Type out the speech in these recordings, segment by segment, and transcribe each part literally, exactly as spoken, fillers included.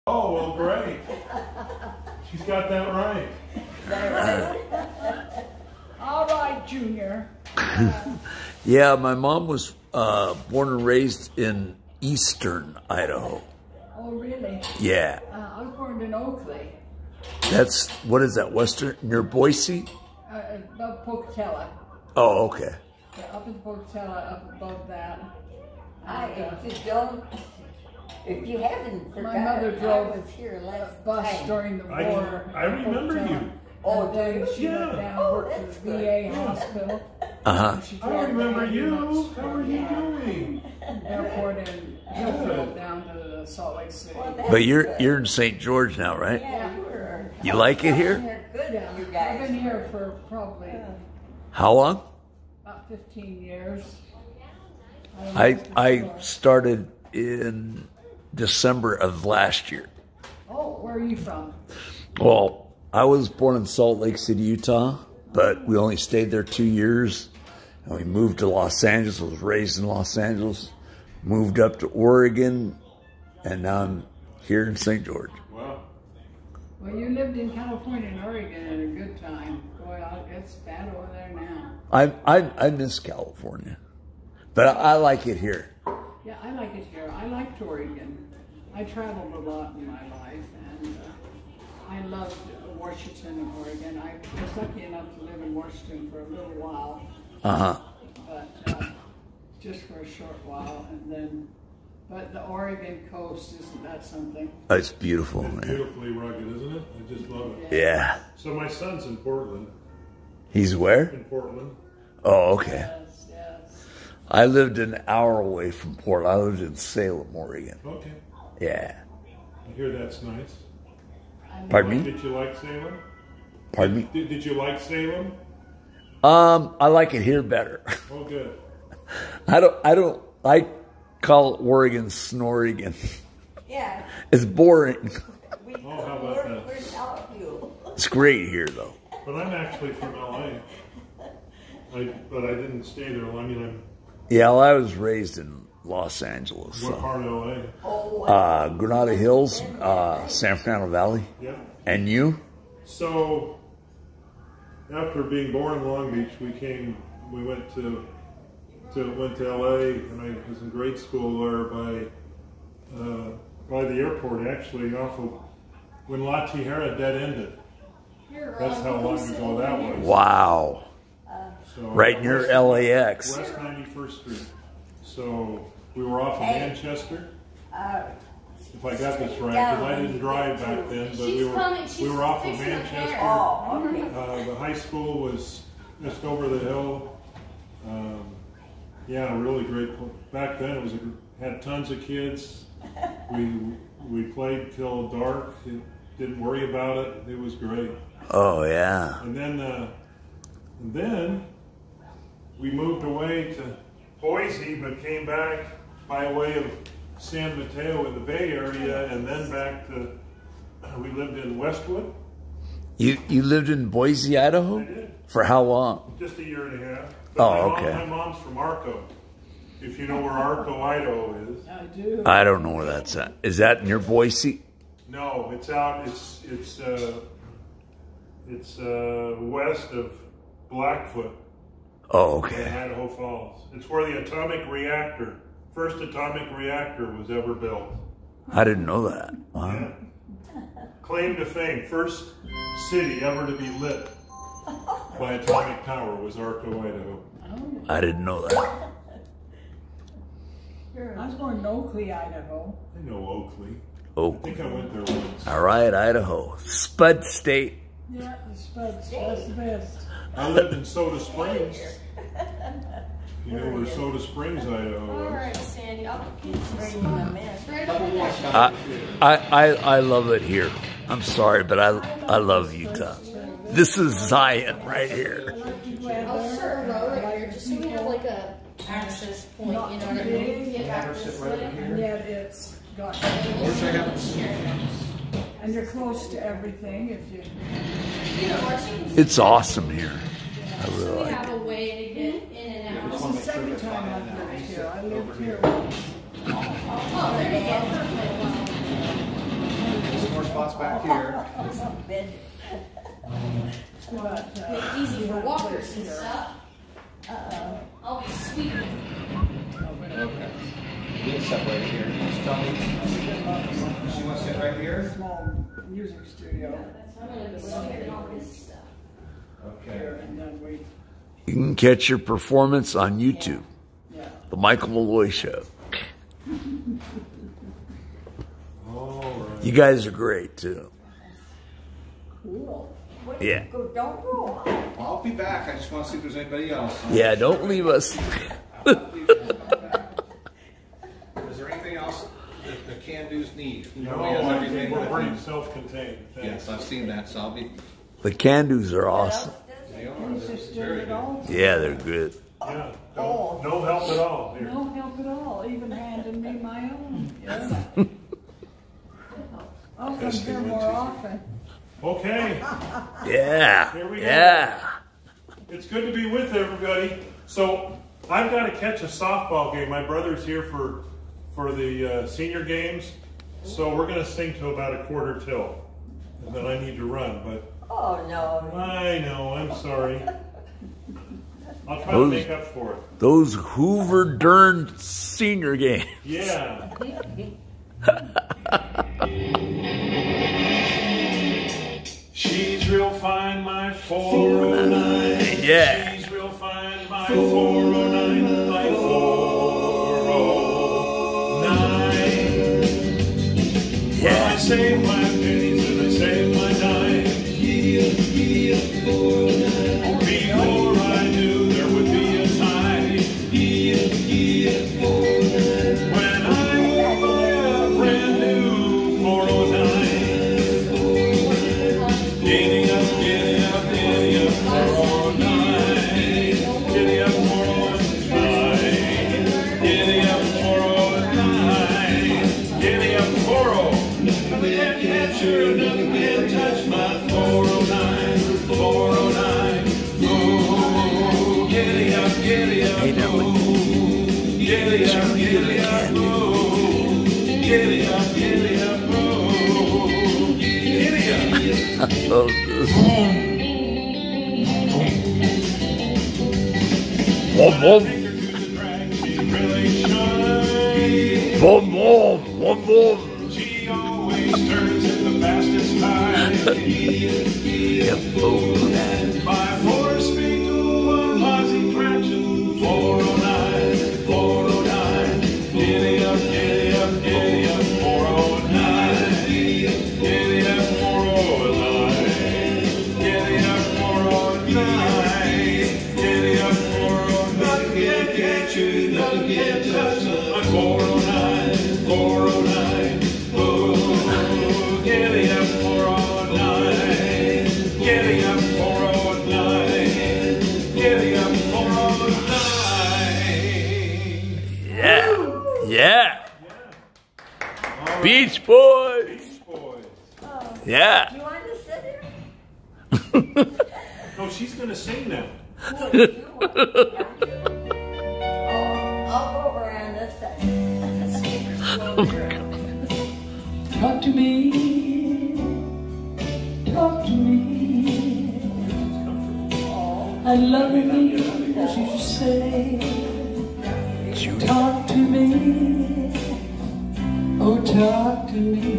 Oh, well, great. She's got that right. All right, Junior. Yeah, my mom was uh, born and raised in eastern Idaho. Oh, really? Yeah. Uh, I was born in Oakley. That's, what is that, western, near Boise? Uh, above Pocatello. Oh, okay. Yeah, up in Pocatello, up above that. I, And, uh, if you don't, if you haven't forgotten, my mother drove I was here a last bus time. during the I, war. I remember Pocatello. you. Oh, And then do she Yeah. went down, Oh, worked that's for the V A hospital. Uh-huh. She I drove remember the you. ambulance How are from you the doing? airport in Hillfield down to Salt Lake City. Well, that's But you're good. you're in Saint George now, right? Yeah, you were. You like it here? You're good, Yeah, you I've guys. been here for probably How long? about fifteen years. don't I know for I sure. started in December of last year. Oh, where are you from? Well, I was born in Salt Lake City, Utah, but we only stayed there two years. And we moved to Los Angeles. I was raised in Los Angeles. Moved up to Oregon, and now I'm here in Saint George. Wow. Well, you lived in California and Oregon at a good time. Boy, it's bad over there now. I I, I miss California, but I, I like it here. Yeah, I like it here. I liked Oregon. I traveled a lot in my life, and uh, I loved Washington and Oregon. I was lucky enough to live in Washington for a little while, Uh-huh. but uh, just for a short while, and then. But the Oregon coast, isn't that something? It's beautiful, It's man. beautifully rugged, isn't it? I just love it. Yeah. So my son's in Portland. He's where? In Portland. Oh, okay. Yes, yes. I lived an hour away from Portland. I lived in Salem, Oregon. Okay. Yeah. I hear that's nice. I know. Pardon me? Did you like Salem? Pardon me? Did, did you like Salem? Um, I like it here better. Oh, good. I don't, I don't, I call Oregon Snoregan. Yeah. It's boring. We, Oh, how about we're, that? we're telling you. It's great here, though. But I'm actually from L A. I, but I didn't stay there long. I mean, I'm, Yeah, well, I was raised in Los Angeles. what So. part of L A? Oh, Uh, Granada Hills, uh, San Fernando Valley. Yeah. And you? So, after being born in Long Beach, we came, we went to, to went to L A, and I was in grade school there by, uh, by the airport, actually, off of, when La Tijera dead-ended. That's how long ago that was. Wow. So, Right near L A X. West ninety-first Street. So, we were off of Hey. Manchester, uh, if I got this right, because I didn't drive back then, but we She's were, coming. She's we were off of fixing her Manchester. hair. oh, okay. Uh, the high school was just over the hill. Um, yeah, really great. pl- Back then, it was a, gr- had tons of kids. We we played till dark. It, didn't worry about it. It was great. Oh, yeah. And then uh, and then we moved away to Boise, but came back by way of San Mateo in the Bay Area, and then back to. We lived in Westwood. You you lived in Boise, Idaho? I did. For how long? Just a year and a half. But Oh, my mom- okay. My mom's from Arco. If you know where Arco, Idaho is. I do. I don't know where that's at. Is that near Boise? No, it's out. It's it's uh, it's uh, west of Blackfoot Oh, in okay. Idaho Falls. It's where the atomic reactor, first atomic reactor, was ever built. I didn't know that. Wow. Yeah. Claim to fame, first city ever to be lit by atomic power was Arco, Idaho. Oh, I didn't know that. I was born in Oakley, Idaho. I know Oakley. I Oh, think I went there once. all right, Idaho. Spud State. Yeah, the Spuds. That's the best. I lived in Soda Springs. You know where Soda Springs, Idaho All is. right, Sandy. I'll get you some Bring them in. spots. Right over there. I, I, I, I love it here. I'm sorry, but I, I love Utah. This is Zion right here. I'll start a row right here, just so we have like a access point. You know what I mean? Yeah, this way. And yet it's got, and you're close to everything if you, You know, or she can- It's awesome here. I really so we like have it. a way to get in and this out. is the second time I've lived here. I lived here once. Oh, there you go. Perfect. house back here. Bed. But, uh, Make it easy for walkers and stuff. Uh-oh. I'll be sweeping. Okay. You can separate here. You just tell me. She wants to sit right here? small music studio I'm gonna be sweeping all this stuff. Okay. here, and then we, You can catch your performance on YouTube. yeah. The Michael Malloy Show. All right. You guys are great too. Cool. What, Yeah. Go, don't go off. I'll be back. I just want to see if there's anybody else. Yeah, don't leave us. Is there anything else that the can-dos need? You know, No, he has I everything think we're with pretty him. self-contained. Thanks. Yes, I've seen that, so I'll be. The can-dos are awesome. They are. These They're are still very at good. all? Yeah, they're good. Yeah, Oh. no, no help at all. Here. No help at all, even handing me my own. Yeah. I'll come here more often. Okay, Yeah. Here we go. Yeah. it's good to be with everybody. So I've got to catch a softball game. My brother's here for for the uh, senior games, so we're going to sing to about a quarter till, and then I need to run. But Oh, no. I know, I'm sorry. I'll try Those- to make up for it. Those Hoover Dern senior games. Yeah. She's real fine, my four oh nine. Yeah. She's real fine, my four oh nine. My four oh nine. Well, I save my pennies and I save my dimes. Before I knew there would be a time when I would buy a brand new four oh nine. Giddy up, giddy up, giddy up, four oh nine. Giddy up, four oh nine. Giddy up, four oh nine. Giddy up, four oh. Nothing can capture, nothing can touch my four oh nine. four oh nine. Ooh, giddy up, giddy up, Hey, now, ooh. Giddy up, giddy up, ooh. Giddy up, giddy up, ooh. Giddy up. Oh, this- Boom, boom, boom, boom, boom, boom. She always turns in the fastest time. Yeah, boom. By four-speed dual one posse traction. four oh nine, four oh nine. Giddy up, giddy up, giddy up, four oh nine. Giddy up, four oh nine. Giddy up, four oh nine. Giddy up, four oh nine. Nothing can get you, nothing can touch my four oh nine, four oh nine. Ooh, giddy up, four oh nine. Giddy up, four oh nine. Giddy up, four oh nine. Yeah. Yeah. All Beach Boys. Beach Boys. Yeah. You want to sit here? No, she's gonna sing now. What do you want? Oh, I'll go over on this side. Talk to me, talk to me. I love you, as you say. Talk to me, oh talk to me.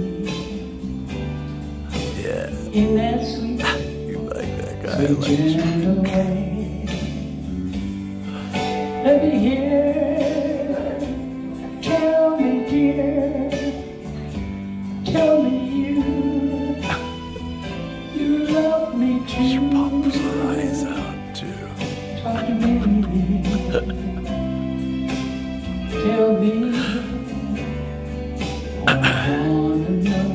Yeah. In that sweet, You like that guy. I sweet like you. gentle way. Let me hear, tell me dear, tell me you, you love me too. Pops her eyes out too. Talk to me, tell me what I wanna know.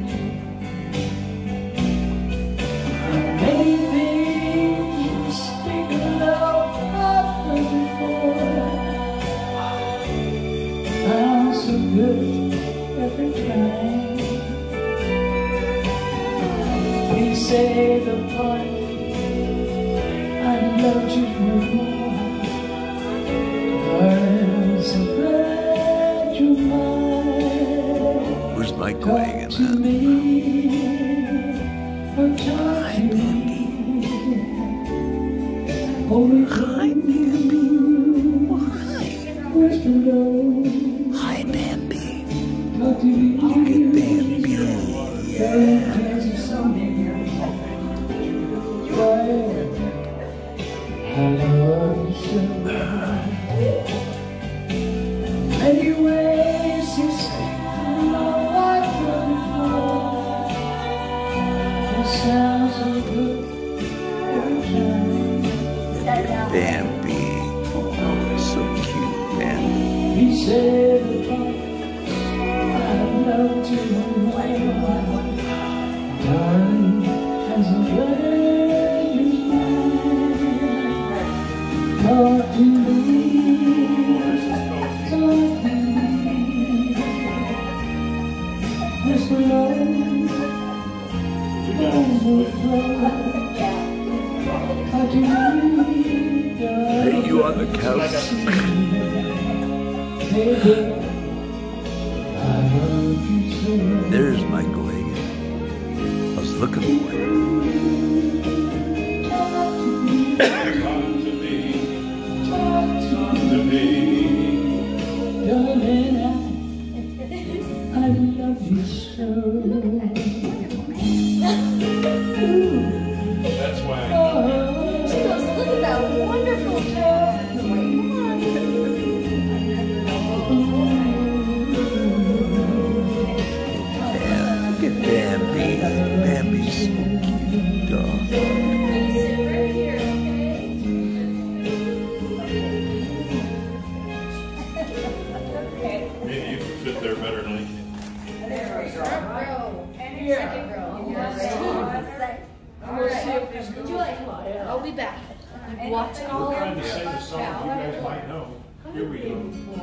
Many things you speak of love I've heard before. Sounds so good every time. Please say the part I loved you more. I'm so glad you're mine. Where's Mike Talk Lang in to that? me. Hi, Bambi. Hi, Bambi. Oh, hi. Hi, Bambi. Look at Bambi. Yeah. Bambi. Oh, so cute, Bambi. He said, I'd love to darling, as a virgin's mind. Talk to me, talk to me. This love overflow. Talk to me. Hey, you on the couch? There's Michael Hagan. I was looking for him. Talk to me, talk to me. Darling, I, I love you so. That's why I She goes, look at that wonderful job. Look at Bambi. Bambi's so cute, dog. Sit right here, okay? maybe you can fit there better than I can. Front row. Second row. We'll see if there's Would you like? I'll be back. Watching all We're of trying to sing a song you guys might know. Here we go.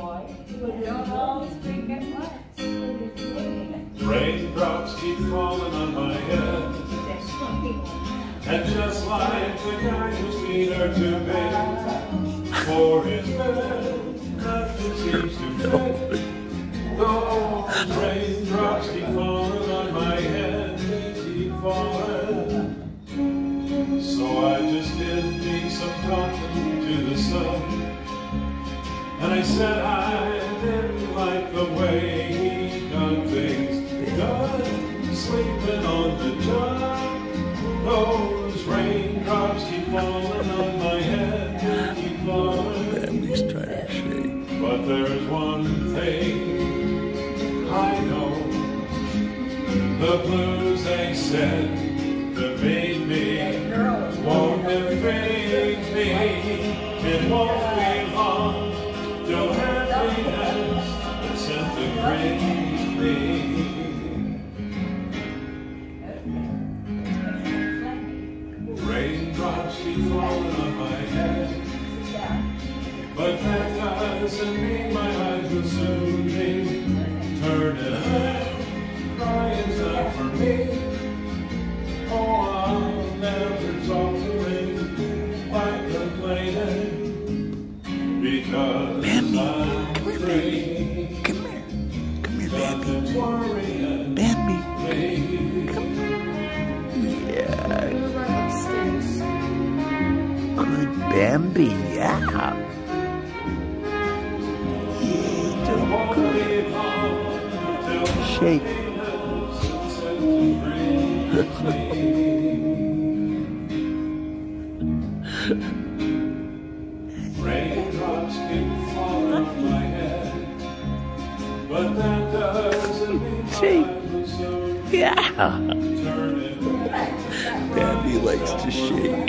Raindrops keep falling on my head, and just like the guy whose feet are too big for his bed, nothing seems to fit. Those raindrops keep falling on my head, they keep falling. So I just did me some talking to the sun, and I said I didn't like the way he done things. Done sleeping on the job. Those raindrops keep falling on my head, they keep falling. Bambi's trying to shake. But there's one thing I know, the blues they said that made me won't defeat me. It won't be long till happiness is sent to greet me. Raindrops keep falling on my head, but that doesn't mean my eyes will soon be turning red. Crying's not for me. Oh, I'll never talk to him like complaining, because Bambi, I'm come here, free. Come here. Come here, Bambi. Nothing's worrying Bambi. me. Yeah. We'll run upstairs. Good Bambi, yeah. Yeah, doing good. Shake. Raindrops keep falling on my head, but that doesn't mean my Shake. life will soon Yeah. turn it. Bambi likes to shake.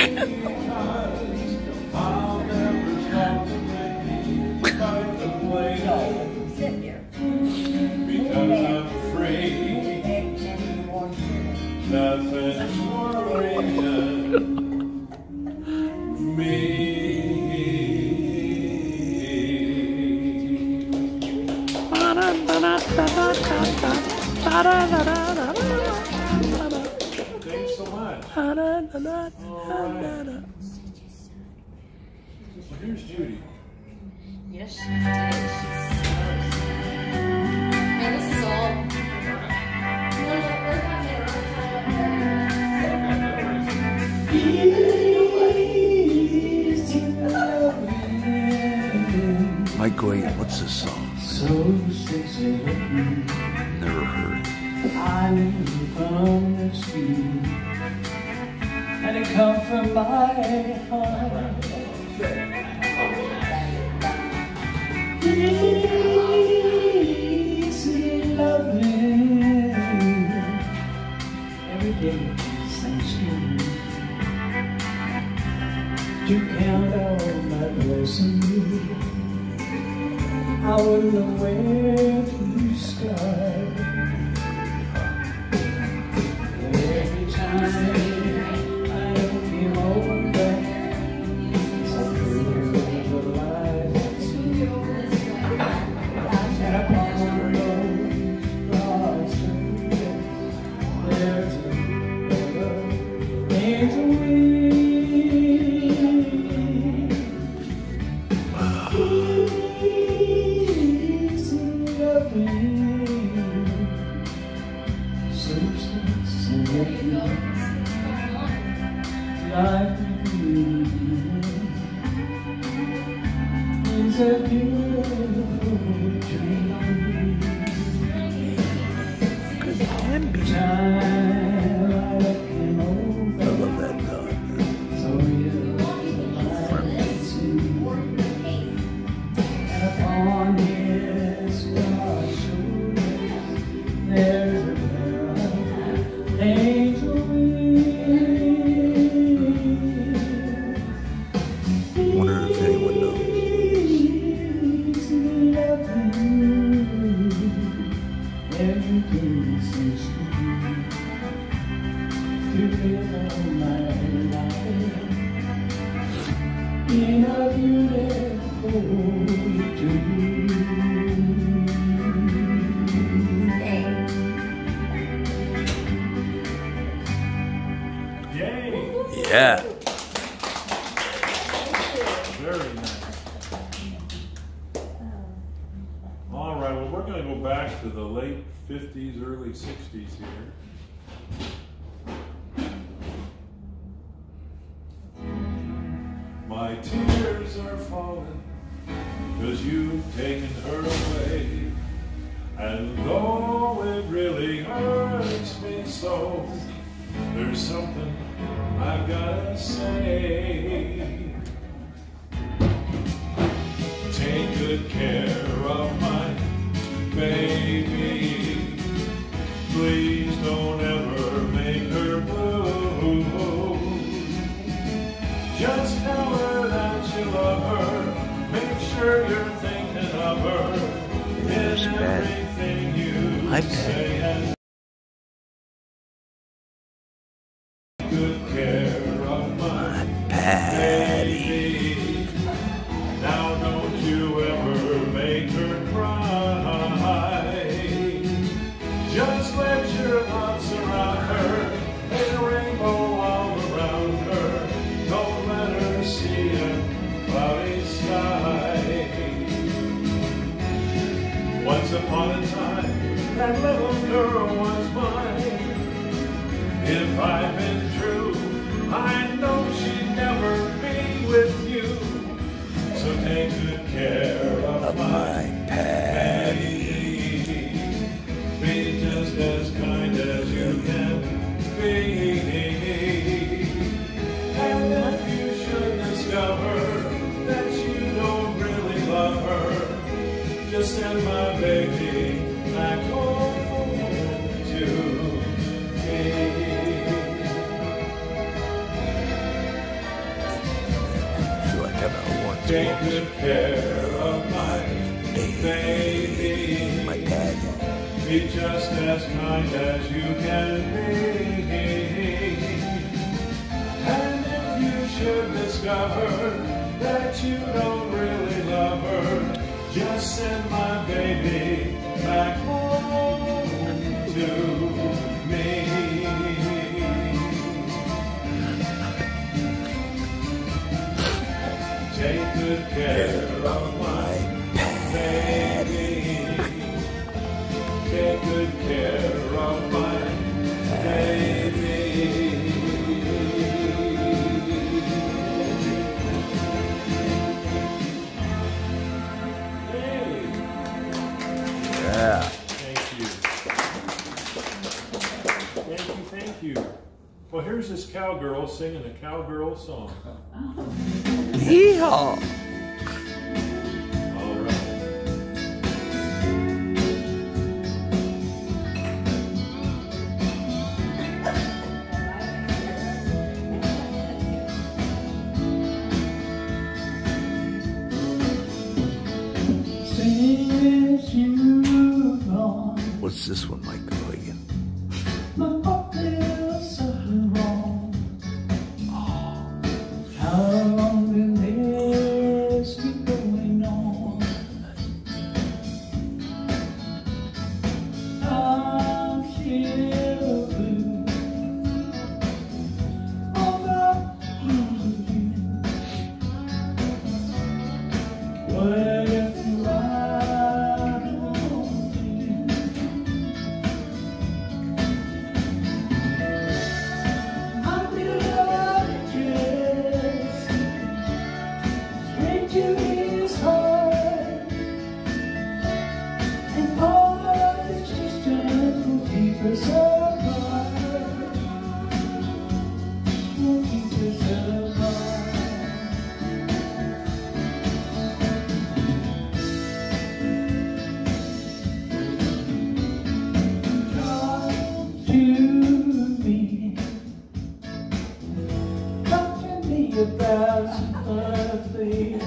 I'll never stop to think by complaining, Sit here. because I'm free. Nothing's worrying me. Thanks so much. All right. Well, here's Judy. Yes, she did. Now this is all. No, no, we're not there. What's this song? So sexy looking. Never heard. I knew from the street, and it come from my heart. Easy loving, every day seems sweet. To count all my blessings, I wouldn't know where to start. Every time I look you over, so clear the light I see. And upon those broad shoulders, there's a angel wing. Life with you is a beautiful dream. Good can be. Time I look him I over, love that dog. so real, so fine too. And upon his broad shoulders, there's a angel wing. Wonder if anyone knows. Everything seems sweet to live all my life in a beautiful dream. Yay! Yeah. Very nice. All right, well, we're going to go back to the late fifties, early sixties here. My tears are falling because you've taken her away. And though it really hurts me so, there's something I've gotta say. Take good care of my baby. Please don't ever make her blue. Just tell her that you love her. Make sure you're thinking of her Yes, in Pat. everything you Hi, Pat. say. And good care of my Patty. baby. Now don't you ever make her cry. Just let your love surround her, and a rainbow all around her. Don't let her see a cloudy sky. Once upon a time, that little girl was mine. If I've been true, I know she'd never be with you. So take good care of, Of my my Patty. Be just as kind as you can be. And if you should discover that you don't really love her, just send my baby back home to me. I feel like I'm at one. Take good care of my baby. My Patty. Be just as kind as you can be. And if you should discover that you don't really love her, just send my baby back home to me. Take good care of my baby. Take good care of my baby. Hey. Thank you. Well, here's this cowgirl singing a cowgirl song. Yeehaw! All right. Since you've gone, What's this one, Michael? Again? my heart feels something wrong. How long will this keep going on? I'm still blue over you. What if I don't I'm beloved, straight to his heart, and all of his distance will keep us apart, will keep us apart. Talk to me. Talk to me about some things.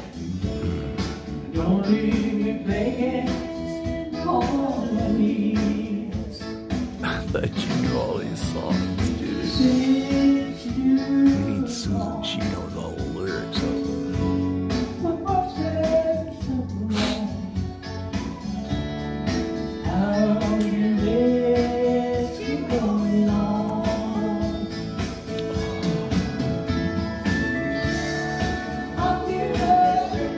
Don't leave me begging on my knees. I thought you knew all these songs, dude. Since you We need Susan. She knows all the lyrics of them. my heart's been so wrong. How long can this keep going on? I'm beloved,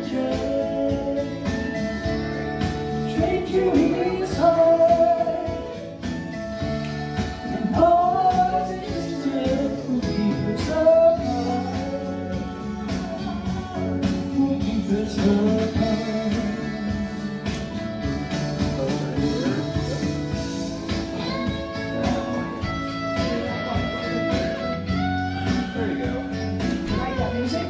straight to his heart, and all of his distance will keep us apart, will keep us apart. There you go. Right, that music?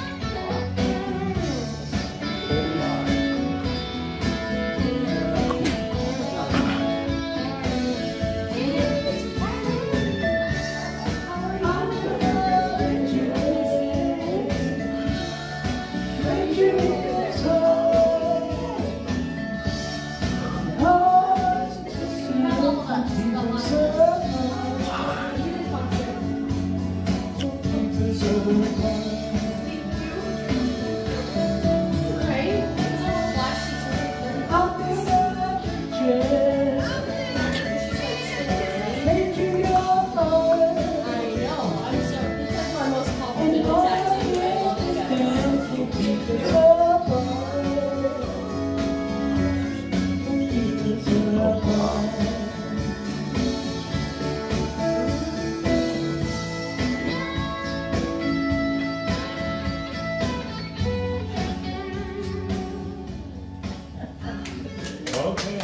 Okay.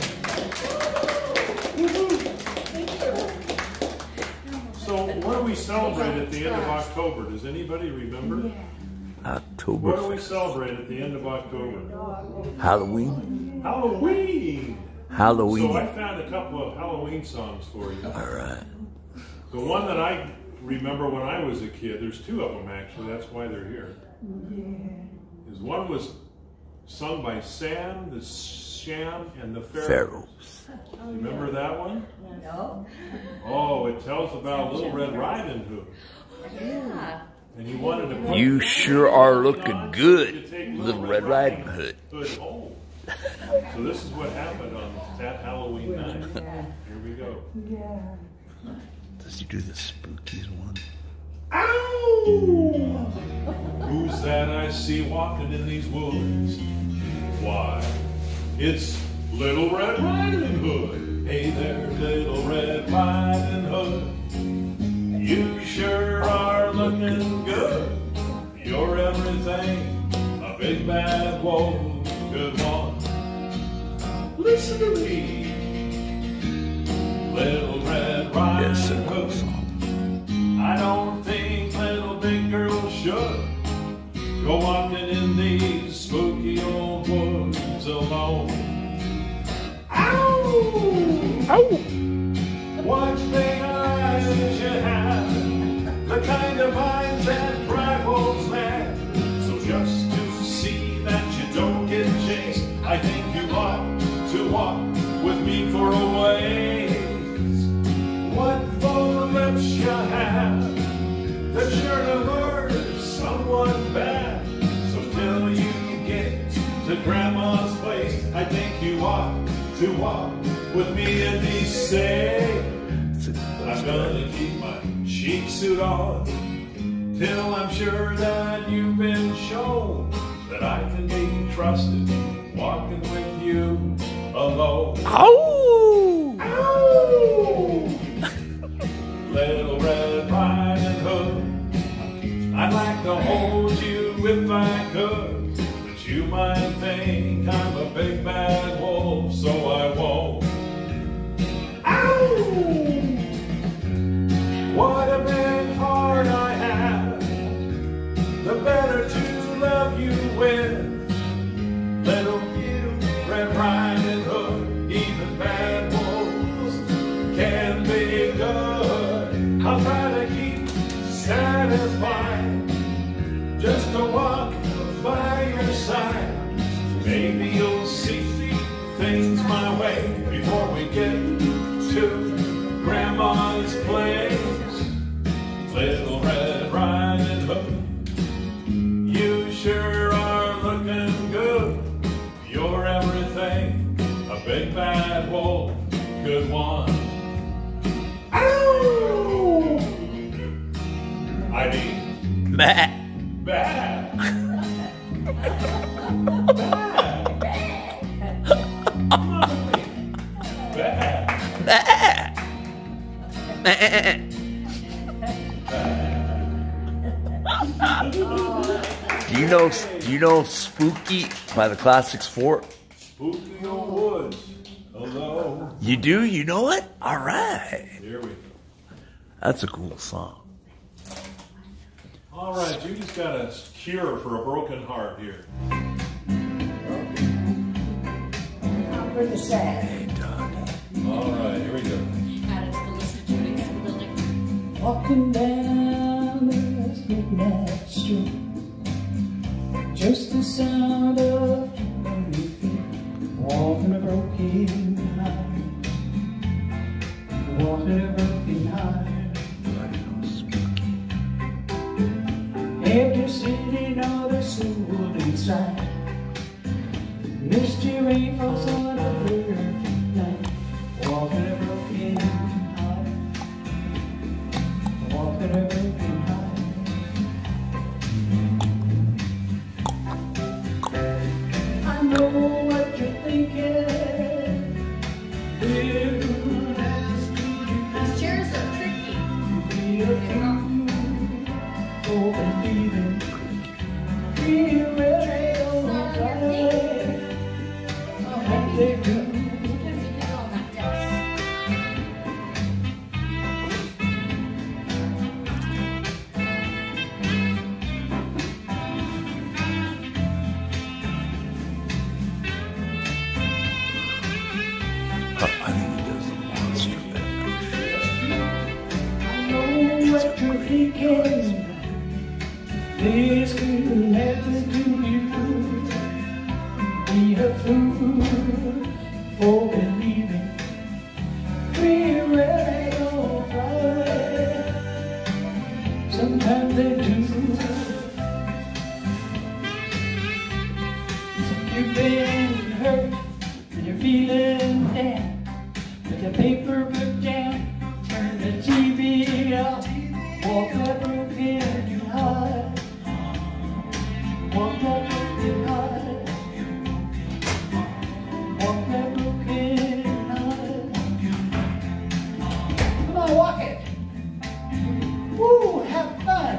So what do we celebrate at the end of October? Does anybody remember? October What do we celebrate at the end of October? Halloween. Halloween! Halloween. So I found a couple of Halloween songs for you. All right. The one that I remember when I was a kid, there's two of them actually, that's why they're here. Is one was sung by Sam, the Sham, and the Pharaohs. Pharaohs. You remember that one? No. Oh, it tells about Little Red Riding Hood. Yeah. And he wanted to put You sure are looking on good, to take Little Red Riding Hood. Hood home. So this is what happened on that Halloween night. Here we go. Does he do the spookies one? Ow! Who's that I see walking in these woods? Why, it's Little Red Riding Hood. Hey there, Little Red Riding Hood. You sure are looking good. You're everything a big bad wolf could want. Listen to me, Little Red Riding Yes, sir. Hood. kind of vines that drive wolves mad. So just to see that you don't get chased, I think you ought to walk with me for a ways. What full lips you have that sure to lure someone back. So till you get to Grandma's place, I think you ought to walk with me and be safe. I'm gonna keep my sheep suit on till I'm sure that you've been shown that I can be trusted walking with you alone. Ow! Ow! Little Red Riding Hood, I'd like to hold you if I could, but you might think I'm a big bad wolf, so I won't. Ow! What a big heart I have, the better to love you with. Little Red Riding Hood, even bad wolves can be good. I'll try to keep satisfied just to walk by your side. Maybe you'll see things my way before we get to Grandma's place. Little Red Riding Hood, you sure are looking good. You're everything a big bad wolf could want. Ow! I mean, Matt. bad. Bad. Bad. Do you know? Do you know "Spooky" by the Classics Four? Spooky old woods. Hello. You do? You know it? All right. Here we go. That's a cool song. All right, you just got a cure for a broken heart here. For the sad. Hey, Doug. All right, here we go. Added to the list of duties for the building. Walking down this midnight street, just the sound of lonely feet, walking a broken heart, walking a broken heart. After sitting on the soul inside, misty rain falls on a perfect night, walking a broken heart, walking a broken heart. I know what you're thinking. You ask me These chairs are tricky. to be a fool for believing. We really don't try. And they do. Sometimes you get on that desk. I think he does a monster bit. I know what you're thinking. This could happen to you. Be a fool for believing. We really don't try. Sometimes they do. You've been hurt and you're feeling down. Put the paper book down, turn the T V off, walk that broken heart, walk that broken heart, walk that broken heart. Come on, walk it. Woo, have fun.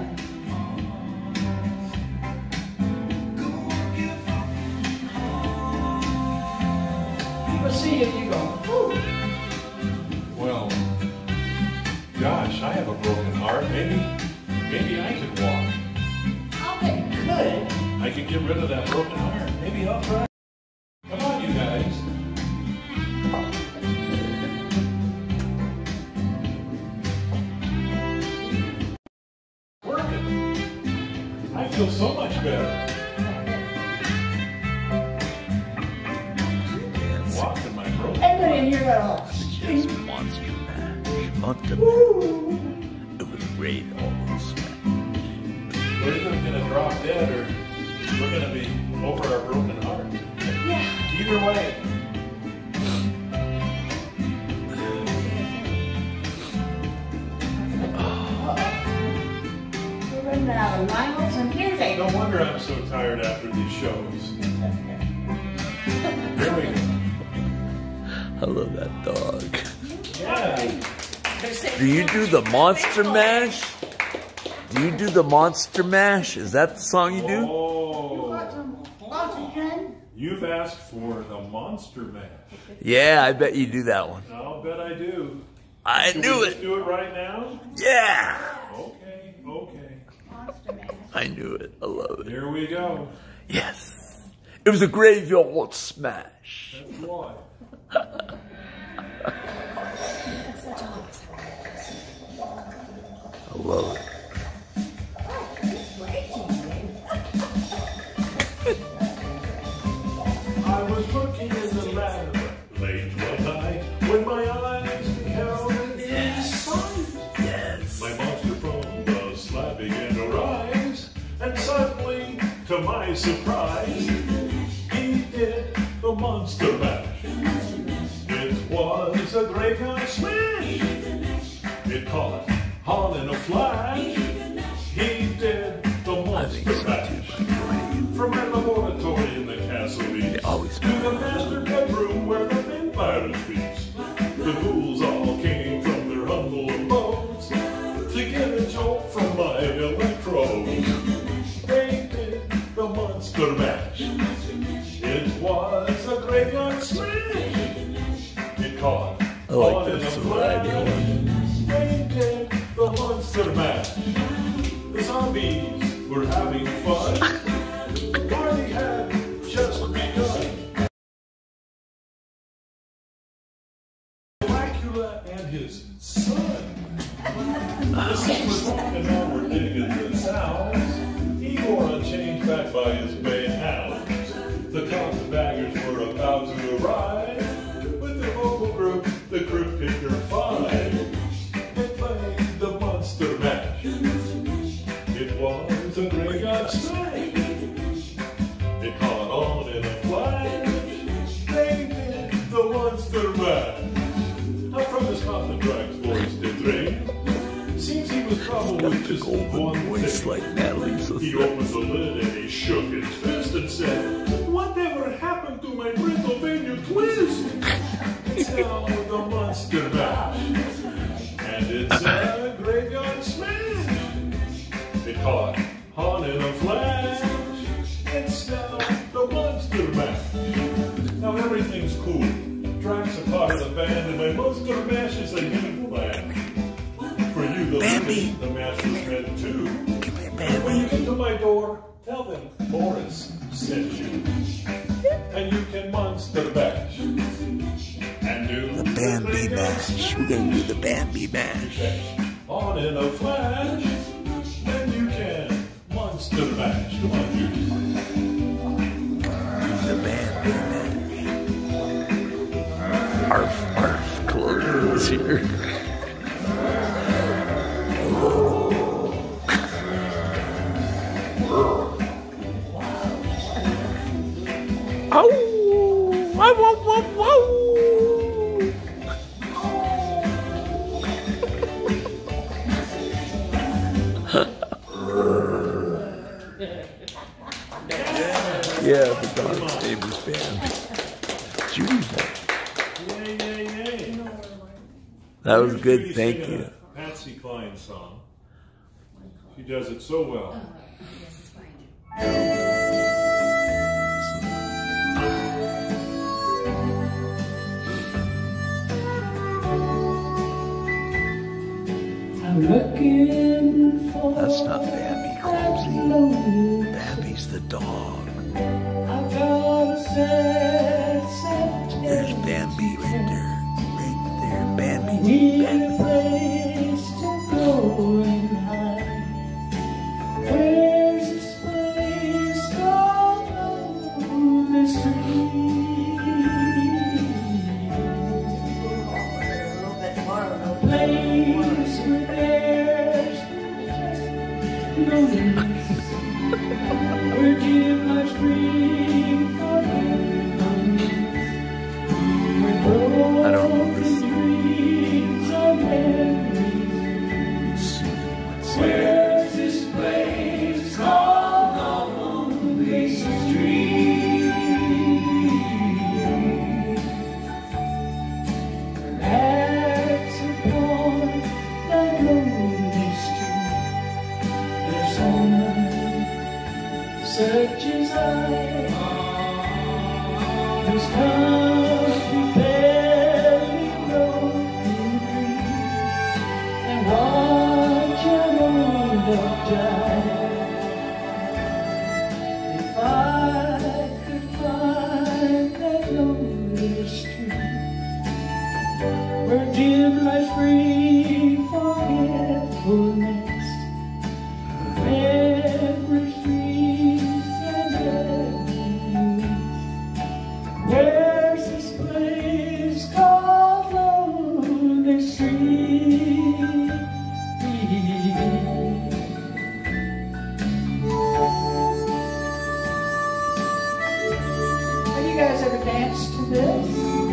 People see it, you go, woo. Well, gosh, I have a broken heart. Maybe, maybe I could walk. I'll bet you could. I could get rid of that broken heart. Maybe I'll try. Come on, you guys. feel so much better. Walking my rope. Everybody in here got all. Yes, Monster Mash. Monster Mash. It was great, almost. We're either gonna drop dead or we're gonna be over our broken heart. Yeah. Either way. We're running out of miles and here's a. No wonder I'm so tired after these shows. Here we go. I love that dog. Yeah. Do you do the Monster Mash? Do you do the Monster Mash? Is that the song you do? Oh, Oxygen. you've asked for the Monster Mash. Yeah, I bet you do that one. I'll bet I do. I Should knew we just it. do it right now? Yeah. Okay, okay. Monster Man. I knew it. I love it. Here we go. Yes. It was a graveyard smash. That's why. I love it. I was looking in the lab late one night when my eyes beheld a sight. Yes. My monster from the slab began to rise, and suddenly, to my surprise, he did the Monster Mash. It was a graveyard smash. It caught on in a flash. He did the I think Monster so Mash. too, buddy. From my laboratory in the castle east always to the master bedroom where the vampires feast. The ghouls all came from their humble abodes to get a jolt from my electrodes. They did the Monster Mash. It was a graveyard smash. It caught I like on in this a variety flash. one. They did the Monster Mash. The zombies were having fun. The party had just begun. Dracula and his son. The son was walking out, were digging the sounds. He wore a chain back by his bay hounds. The carpetbaggers were about to arrive. With their vocal group, the Crypt Kicker Five. They played the Monster Mash. It was a graveyard smash. It caught on in a flash. They did the Monster Mash. Now from his coffin, Drag's voice did ring. Seems he was troubled Got with the just golden one voice thing. like Natalie's. He opened the lid and he shook his fist and said, "Whatever happened to my Pennsylvania twist?" It's now the Monster Mash. And it's a graveyard smash. It caught on in a flash. It's now the Monster Mash. Now everything's cool. Drax a part of the band and my Monster Mash is a new plan. For you, the Bambi. the mash was meant too. Come here, When you Bambi. get to my door, tell them Boris sent you. And you can Monster Mash. And do The Bambi Mash. We're going to do the Bambi Mash. on in a flash. Then you can Monster Mash. Come on, you. The Bambi Mash. Arf, arf, clothes here. Ow! Wow, wow, wow, wow! Yeah, the dog's famous band. Judy's one. Yay, yay, yay. That was Here's good, Judy thank singing you. a Patsy Cline song. She does it so well. I'm looking for That's not Bambi, Clumsy. lonely. Bambi's the dog. I've got a sad, sad There's tale. Bambi right there. Right there. Bambi. Need a Bambi. place to go and hide. Where's this place? loneliness. Where dim lights bring forgetfulness. Where I don't know broken this. dreams of memories. Where's this place called Lonely Street? Perhaps upon that lonely street there's someone such as I, who's come to barely broken dreams and watch an old love die. If I could find that lonely street where dim lights bring forgetfulness, memories, dreams, and memories. Where's this place called Lonely Street? Have you guys ever danced to this?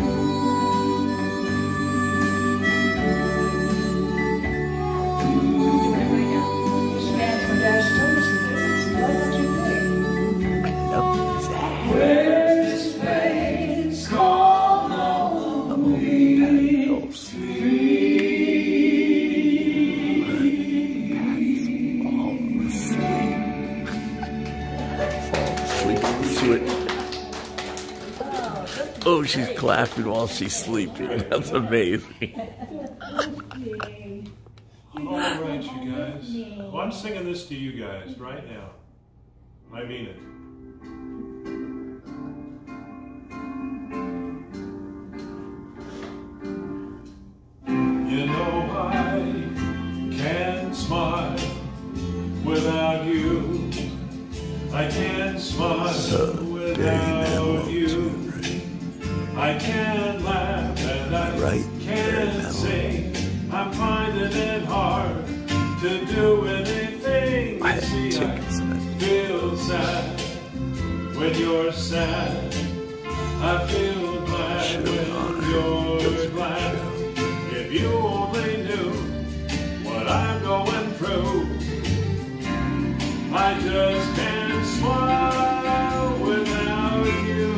Where's this place called Lonely Oh, she's clapping while she's sleeping. That's amazing. All right, you guys. Well, I'm singing this to you guys right now. I mean it. You know I can't smile without you. I can't smile without you. I can't laugh and I Right, can't sing. I'm finding it hard to do anything. I had See, tickets. I feel sad when you're sad. I feel glad Should've gone when ahead. you're glad. If you only knew what I'm going through, I just can't smile without you.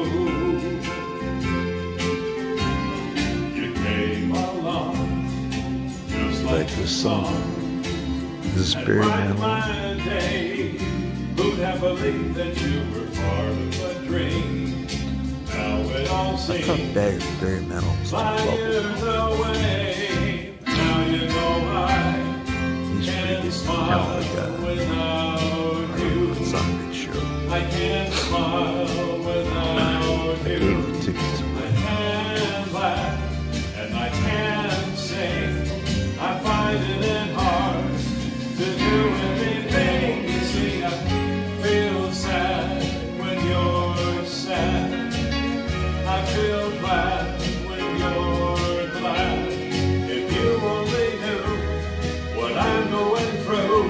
You came along just like, Like the song. This is and Barry brightened Manilow. my day. Who'd have believed that you were part of a dream? Now it all I seems thought Barry, Barry Manilow was five on years away. Now you know I He's pretty can't good. smile Talented guy. without you. It's on a good show. I can't smile without I gave you. the tickets I away. can't laugh and I can't sing. I'm finding it hard to do anything. You see, I feel sad when you're sad. I feel glad when you're glad. If you only knew what I'm going through,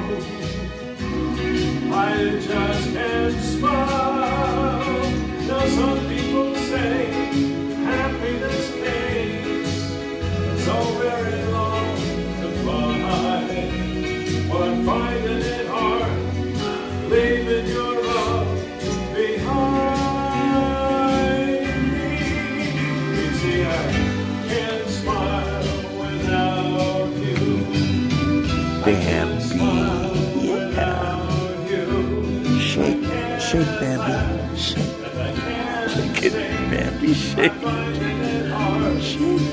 I just can't smile. Now some people say happiness takes so very long to find. Well, I'm finding it hard, leaving your love behind me. You see, I can't smile without you. I can't smile without you. Shake, shake, Bambi, shake. Shake it, Bambi, shake. Shake.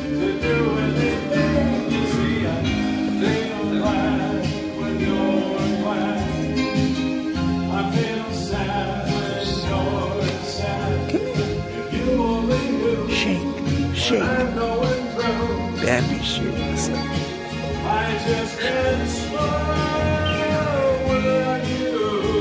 Shake, shake. Bambi, shake. I just can't smile without you.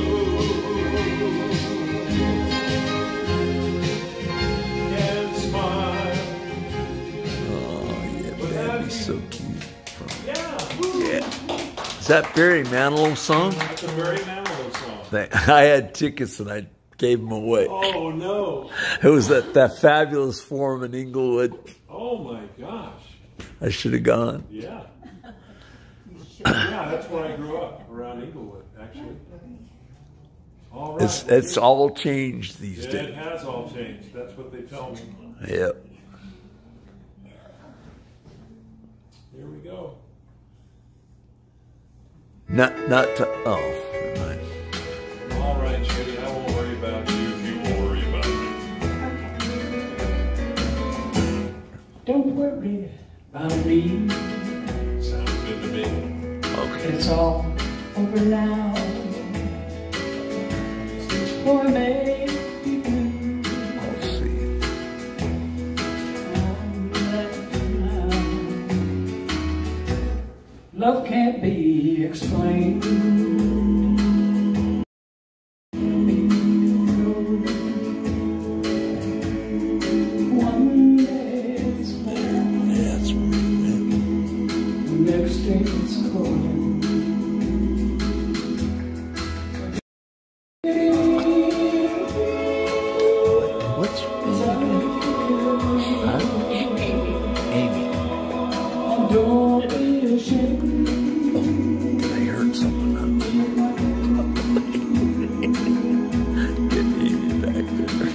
Can't smile. Oh, yeah, Bambi's so cute. Yeah. Yeah. This that Barry Manilow song? That's a Barry Manilow song. They- I had tickets and I gave them away. Oh, no. It was at that fabulous forum in Inglewood. Oh, my gosh. I should have gone. Yeah. Yeah, that's where I grew up, around Inglewood, actually. All right. It's it's all changed these Yeah, it days. has all changed. That's what they tell me. Yep. Here we go. Not not to, oh, never mind. All right, Judy, I won't worry about you if you won't worry about me. Don't worry about me. Sounds good to me. Okay. It's all over now. For maybe blue. I'll see. Love can't be explained. One day it's warm, That's right. the next day it's cold. What's your name? Huh? Amy. Don't be ashamed. I heard something. Get Amy back there.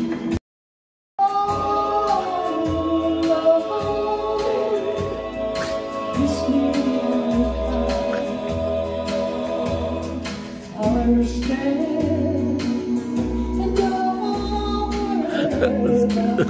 I understand. And That was good.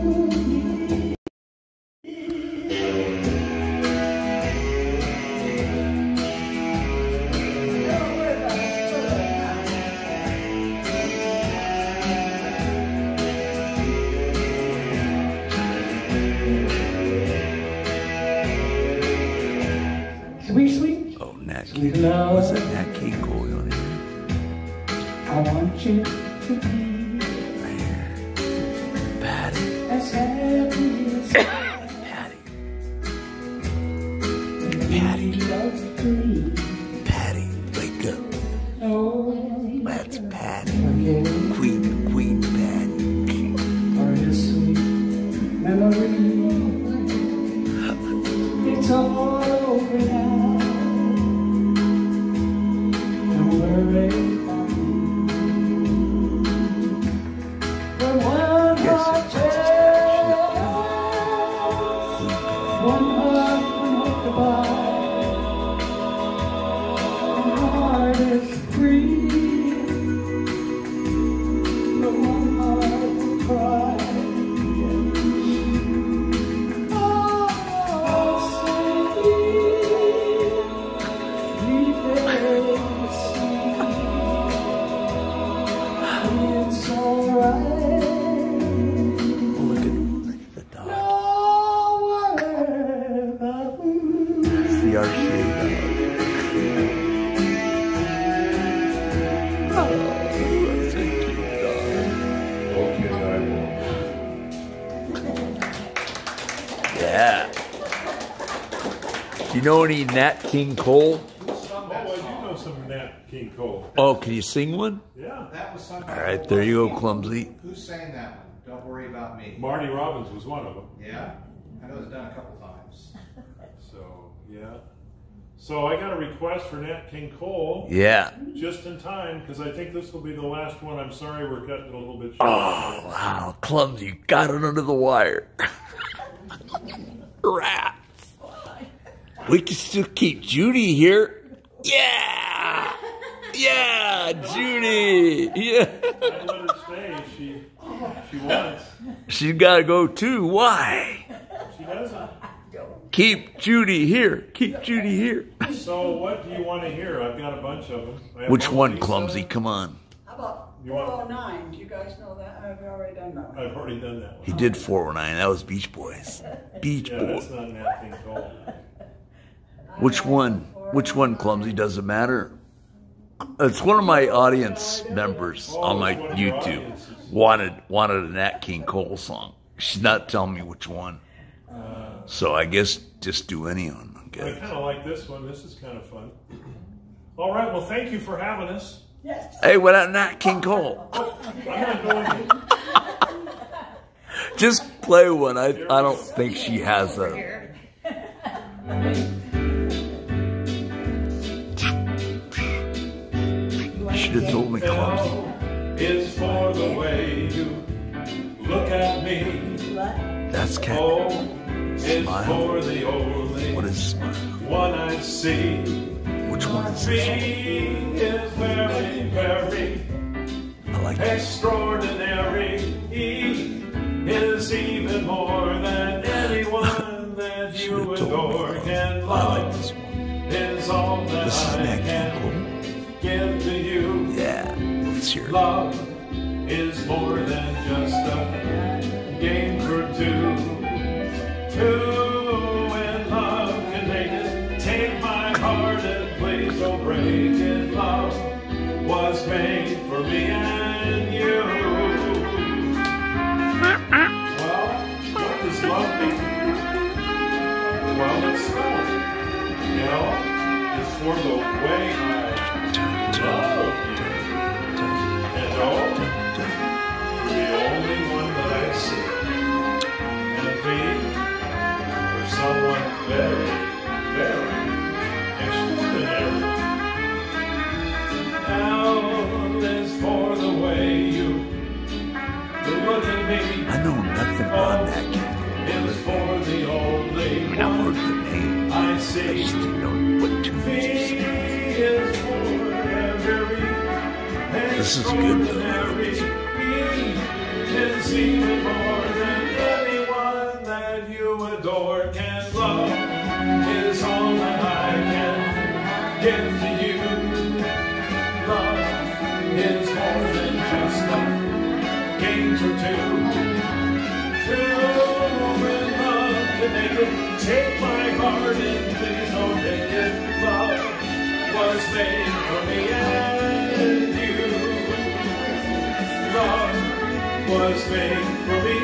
Sweet, sweet, Oh, Nat sweet King. love. Was that Nat King Cole on here? I want you to be Right here. Patty. as happy as Patty. Patty love to me. Patty. Wake up. Oh, That's Patty. again Queen, Queen Patty. are your sweet memories. It's all over now. Don't worry about me. But one Yes, heart that's tells, one heart can goodbye. One heart is free, but one heart will cry. Oh, sweet, leave it it's alright. Oh, look at, look at the dog. Don't worry about me. It's the R C A dog. Oh, that's a cute dog. Okay, I will. Yeah. Do you know any Nat King Cole? Oh, I do know some Nat King Cole. Oh, can you sing one? Yeah. That was something. All right, there you go, Clumsy. Who sang that one? Don't worry about me. Marty Robbins was one of them. Yeah, I know it's done a couple times. So, yeah. So I got a request for Nat King Cole Yeah. just in time because I think this will be the last one. I'm sorry we're cutting it a little bit short. Oh, wow. Clumsy, you got it under the wire. Rats. We can still keep Judy here. Yeah. Yeah, Judy. Yeah. I let her stay. She, she wants. She's got to go too. Why? She doesn't. Keep Judy here. Keep Judy here. So what do you want to hear? I've got a bunch of them. I have Which Mona one, Lisa. Clumsy? Come on. How about You want- four oh nine? Do you guys know that? I've already done that. I've already done that He one. did four oh nine. That was Beach Boys. Beach Yeah, Boys. that's not Nat King Cole. Which one? Which one, Clumsy? Does it matter? It's one of my audience members on my Oh, it's one of your YouTube audiences. wanted wanted a Nat King Cole song. She's not telling me which one, so I guess just do any of them. I Okay. kind of like this one. This is kind of fun. All right, well, thank you for having us. Yes. Hey, what about Nat King Cole? I'm not going to. Just play one. I, I don't think she has a... She just told me clumsy. Is for the way you look at me. That's cat. O is Smile. for the only What is smile? one I see. Which one is B this? is very, very I like this. extraordinary. E is even more than anyone that She you would've told adore me can clumsy. I like love. this one. Is all that This is I Nat can King give to you. Cole. Yeah, let's hear it. Love is more than just a game for two. Two in love can make it. Take my heart and please don't break it. Love was made for me and you. Well, what does love mean? Well, let's spell it. L is for the way I love you. And O, for the only one that I see. And V, for someone very, very extraordinary. L is for the way you look at me. I know nothing about Nat King Cole. Is for the only I mean, I heard one the name. I I see. just didn't know what tunes V he sang. is for every This is good, though. extraordinary. E is even more than anyone that you adore can love. Is all that I can give to you. Love is more than just a game for two. Two in love can make it. Take my heart and please don't take it. Love was made for me and you. Love was made for me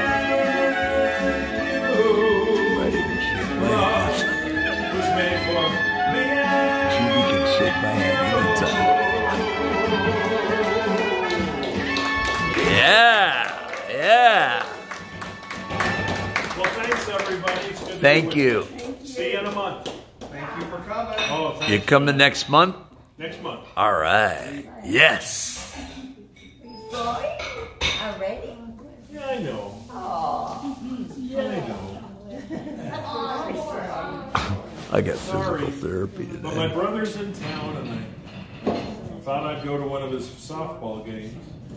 and you. I didn't shake my Love hand. was made for me and Judy can shake my hand anytime. Yeah, yeah. Well, thanks everybody. It's good to Thank be you. with you. See you in a month. Thank you for coming. Oh, thanks. You coming next month? Next month. All right. Yes. Boy, already? Yeah, I know. Oh. I know. I got Sorry. physical therapy But my today. brother's in town and I thought I'd go to one of his softball games.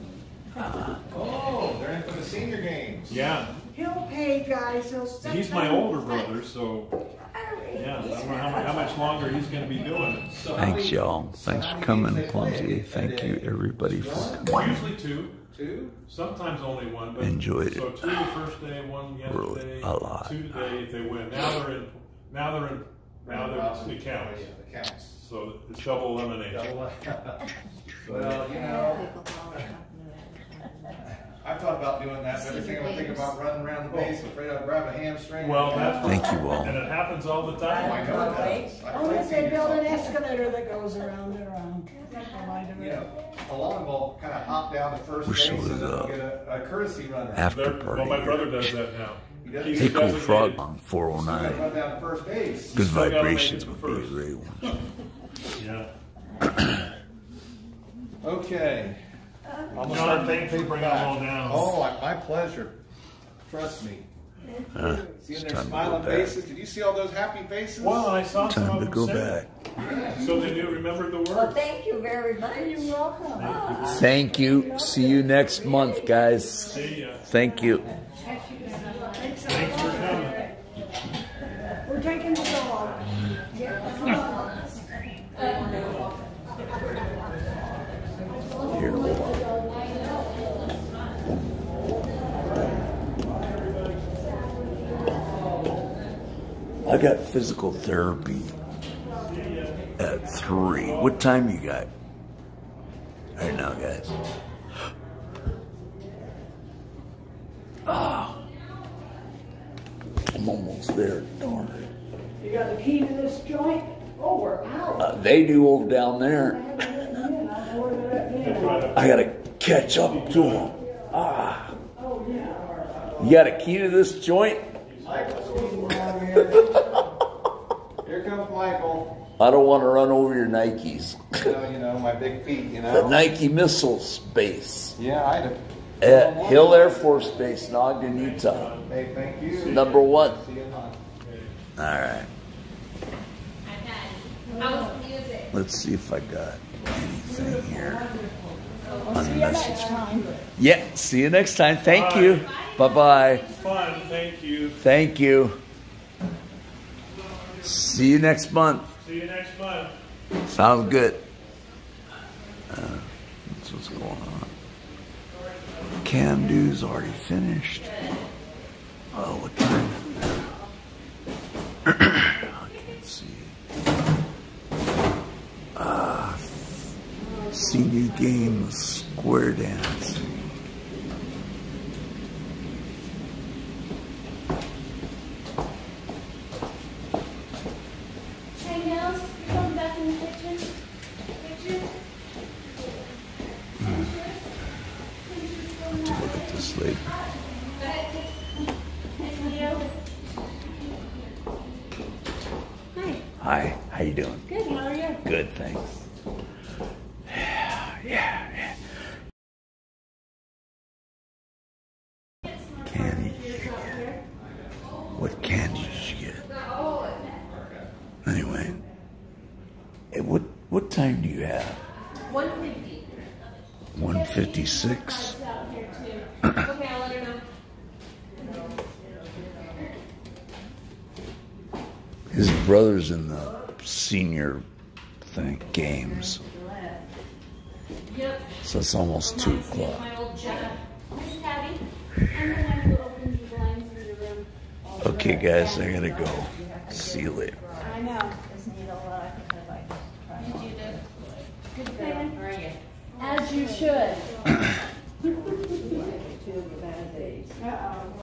Oh, they're in for the senior games. Yeah. He'll pay, guys. He'll step He's my down. older brother, so yeah, I don't know how, mu- how much longer he's going to be doing it. So how Thanks, many- y'all. so Thanks how for many coming, games they play Clumsy. a Thank day? you, everybody, for coming. Usually two, Two? sometimes only one. But Enjoyed So it. two the first day, one Really, yesterday, a lot. two today if they win. Now they're in. Now they're in. Now they're it counts. Yeah, it counts. So it's double elimination. Double. Well, you know, I've thought about doing that, but every time I think about running around the base, I'm afraid I'll grab a hamstring. Well, that's Thank you all. and it happens all the Oh, I time. know it does. I Oh, played if they senior build an softball. escalator that goes around and around. You know, along will kind of hop down to first Wish base it and was, then uh, get a, a courtesy runner. After They're- well, my party. brother does that now. He does. He's Hey, cool designated- frog on four oh So you gotta nine. run down to first base. Good Still gotta make vibrations it would to be a first. great one. Yeah. Okay. Almost John, time thanks to for take bringing back. them all down. Oh, my pleasure. Trust me. Huh? Seeing It's their time to go smiling back. faces. Did you see all those happy faces? Well, I saw some Time of to them go say back. it. So they knew, remembered the Well, words. thank you very much. You're welcome. Thank you. See you next month, guys. See ya. Thank you. Thanks for coming. We're taking the dog. Here, hold on. I got physical therapy at three. What time you got? Right now, guys. Ah, I'm almost there. Darn. You got the key to this joint? Oh, we're out. I they do over down there. I gotta catch up to them. Ah. You got a key to this joint? Here comes Michael. I don't want to run over your Nikes. You know, you know, my big feet, you know. The Nike Missiles Base Yeah, I do. at Hill Air Force Base in Ogden, Utah. Hey, thank you. Number one. See you in Ogden. All right. How's the music? Let's see if I got anything here. I'll see you next time. Yeah, see you next time. Thank you. Bye-bye. Fun, thank you. Thank you. See you next month. See you next month. Sounds good. Uh, that's what's going on. Cam Do's already finished. Oh, what time is it now? I can't see. Ah, see new game of square dancing. Hey, Nels, you going back in the kitchen? Picture? To look at this later. Hi. Hi, how you doing? Good, how are you? Good, thanks. Yeah, yeah. Candy did you get? What candy did you get? Anyway, hey, what what time do you have? one fifty. one fifty-six. Out here too. Okay, I'll let her know. His brother's in the senior thing games, Yep. so it's almost two o'clock. My old job. Miss Patty, I'm the one who opens the blinds in the room. Okay, guys, I gotta go. See you later. I know. Did you do? Good fan? How are you? As you should. Uh-oh.